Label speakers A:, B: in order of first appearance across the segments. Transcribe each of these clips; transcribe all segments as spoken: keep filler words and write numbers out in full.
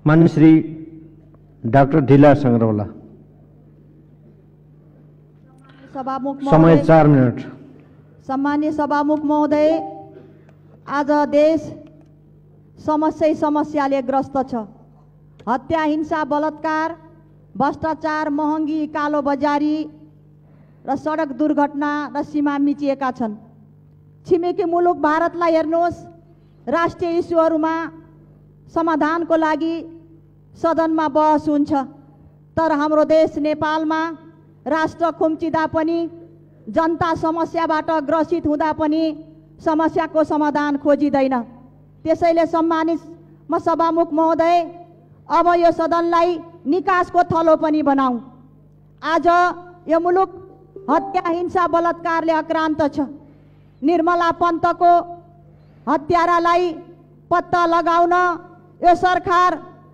A: मान्य श्री डाक्टर ढिला संग्रौला।
B: सभामुख
A: समय चार मिनट।
B: सम्मान्य सभामुख महोदय, आज देश समस्या समस्याले ग्रस्त छ। हत्या, हिंसा, बलात्कार, भ्रष्टाचार, महँगी, कालो बजारी र सडक दुर्घटना र सीमा मिचिएका छन्। छिमेकी मुलुक भारतलाई हेर्नुहोस्, राष्ट्रिय इस्युहरूमा समाधानको लागि सदनमा बहस हुन्छ, तर हाम्रो देश नेपालमा राष्ट्र खुम्चिँदा पनि, जनता समस्याबाट ग्रसित हुँदा पनि समस्याको समाधान खोजिँदैन। त्यसैले सम्मानित म सभामुख महोदय, अब यो सदनलाई निकासको थलो पनि बनाऊ। आज यो मुलुक हत्या, हिंसा, बलात्कारले आक्रान्त छ। निर्मला पन्तको हत्यारालाई पत्ता लगाउन यो सरकार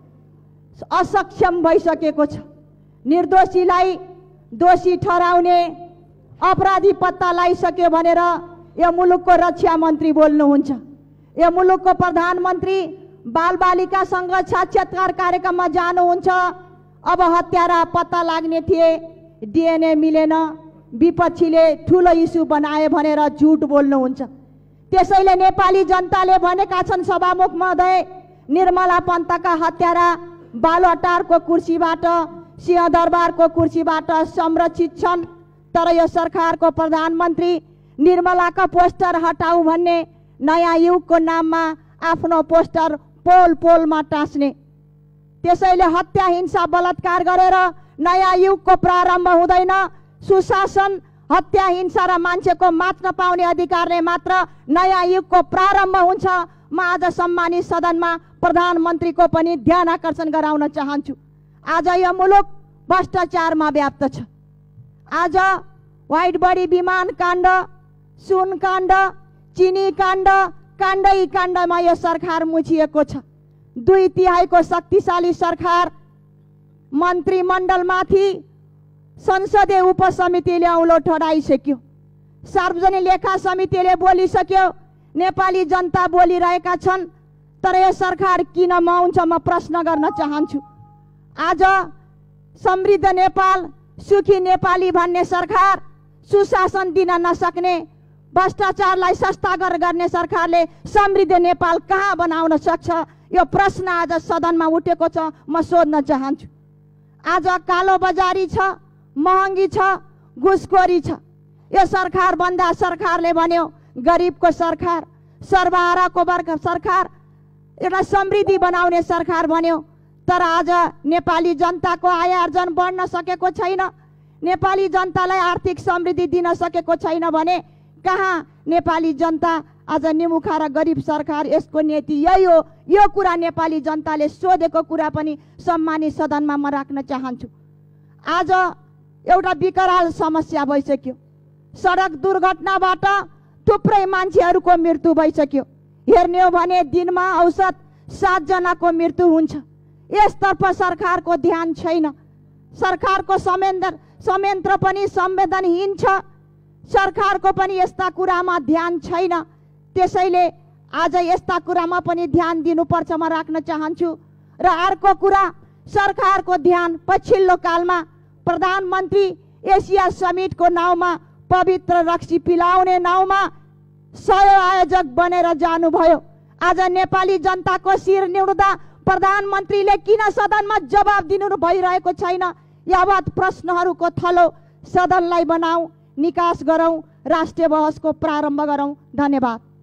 B: असक्षम भइसकेको छ। निर्दोषीलाई दोषी ठहराउने, अपराधी पत्ता लगाइसक्यो भनेर यो मुलुकको रक्षा मन्त्री बोल्नुहुन्छ। यो मुलुकको प्रधानमन्त्री बालबालिकासँग साक्षात्कार कार्यक्रममा जानुहुन्छ। अब हत्यारा पत्ता लाग्ने थिए, डिएनए मिलेन, विपक्षीले ठुलो इस्यु बनाए भनेर झुट बोल्नुहुन्छ। त्यसैले नेपाली जनताले भनेका छन् सभामुख महोदय, निर्मला पन्तका हत्यारा बालुवाटारको कुर्सीबाट, सिंहदरबारको कुर्सीबाट संरक्षित छन्। तर यो सरकारको प्रधानमन्त्री निर्मलाका पोस्टर हटाऊ भन्ने नयाँ युगको नाममा आफ्नो पोस्टर पोल पोलमा टाँस्ने। त्यसैले हत्या, हिंसा, बलात्कार गरेर नयाँ युगको प्रारम्भ हुँदैन। सुशासन, हत्या, हिंसा र मान्छेको मात्न पाउने अधिकारले मात्र नयाँ युगको प्रारम्भ हुन्छ। म आज सम्मानित सदनमा प्रधानमन्त्रीको पनि ध्यान आकर्षण गराउन चाहन्छु। आज यो मुलुक भ्रष्टाचारमा व्याप्त छ। आज व्हाइट बडी विमान काण्ड, सुन काण्ड, चिनी काण्ड, काण्डै काण्डमा यो सरकार मुछिएको छ। दुई तिहाईको शक्तिशाली सरकार मन्त्रीमण्डलमाथि संसदीय उपसमितिले औलो ठडाइसक्यो। सार्वजनिक लेखा समितिले बोलिसक्यो, नेपाली जनता बोलिरहेका छन्, तर यो सरकार किन मौन छ म प्रश्न गर्न चाहन्छु। आज समृद्ध नेपाल, सुखी नेपाली भन्ने सरकार, सुशासन दिन नसक्ने, भ्रष्टाचारलाई सस्ता गर्ने सरकारले समृद्ध नेपाल कहाँ बनाउन सक्छ? यो प्रश्न आज सदनमा उठेको छ, म सोध्न चाहन्छु। आज कालो बजारी छ, महँगी छ, घुसखोरी छ। यो सरकार भन्दा सरकारले भन्यो गरिबको सरकार, सर्वहाराको वर्ग सरकार, एउटा समृद्धि बनाउने सरकार भन्यो, तर आज नेपाली जनताको आय आर्जन बढ्न सकेको छैन, नेपाली जनतालाई आर्थिक समृद्धि दिन सकेको छैन भने कहाँ नेपाली जनता आज निमुखा र गरिब सरकार, यसको नीति यही हो। यो कुरा नेपाली जनताले सोधेको कुरा पनि सम्मानित सदनमा म राख्न चाहन्छु। आज एउटा विकराल समस्या भइसक्यो। सडक दुर्घटनाबाट थुप्रै मान्छेहरूको मृत्यु भइसक्यो। हेर्ने हो भने दिनमा औसत सात जनाको मृत्यु हुन्छ। यसतर्फ सरकारको ध्यान छैन। सरकारको संवेदन संयन्त्र पनि संवेदनहीन छ। सरकारको पनि यस्ता कुरामा ध्यान छैन। त्यसैले आज यस्ता कुरामा पनि ध्यान दिनुपर्छ म राख्न चाहन्छु। र अर्को कुरा, सरकारको ध्यान पछिल्लो कालमा प्रधानमन्त्री एसिया समिटको नाउँमा, पवित्र रक्सी पिलाउने नाउँमा सह आयोजक बनेर जानुभयो। आज नेपाली जनताको शिर निहुँदा प्रधानमन्त्रीले किन सदनमा जवाब दिनु भइरहेको छैन? यावत प्रश्नहरूको थलो सदनलाई बनाऊ, निकास गरौँ, राष्ट्रिय बहसको प्रारम्भ गरौँ। धन्यवाद।